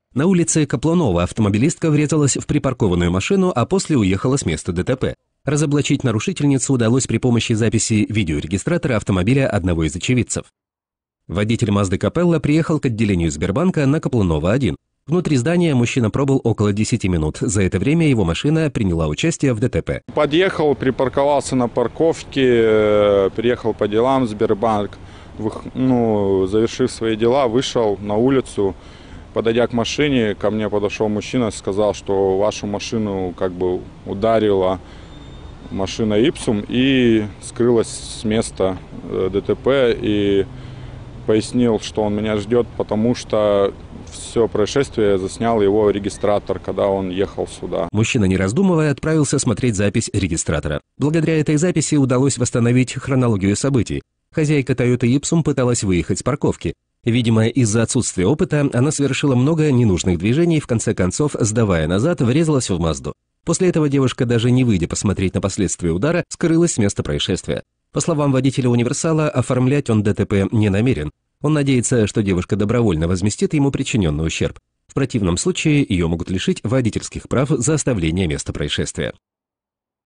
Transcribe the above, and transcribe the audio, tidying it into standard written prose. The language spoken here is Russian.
На улице Каплунова автомобилистка врезалась в припаркованную машину, а после уехала с места ДТП. Разоблачить нарушительницу удалось при помощи записи видеорегистратора автомобиля одного из очевидцев. Водитель Мазды Капелла приехал к отделению Сбербанка на Каплунова-1. Внутри здания мужчина пробыл около 10 минут. За это время его машина приняла участие в ДТП. Подъехал, припарковался на парковке, приехал по делам в Сбербанк. Завершив свои дела, вышел на улицу. Подойдя к машине, ко мне подошел мужчина, сказал, что вашу машину ударила машина Ипсум и скрылась с места ДТП. И пояснил, что он меня ждет, потому что все происшествие заснял его регистратор, когда он ехал сюда. Мужчина, не раздумывая, отправился смотреть запись регистратора. Благодаря этой записи удалось восстановить хронологию событий. Хозяйка Toyota Ipsum пыталась выехать с парковки. Видимо, из-за отсутствия опыта она совершила много ненужных движений и в конце концов, сдавая назад, врезалась в Мазду. После этого девушка, даже не выйдя посмотреть на последствия удара, скрылась с места происшествия. По словам водителя «Универсала», оформлять он ДТП не намерен. Он надеется, что девушка добровольно возместит ему причиненный ущерб. В противном случае ее могут лишить водительских прав за оставление места происшествия.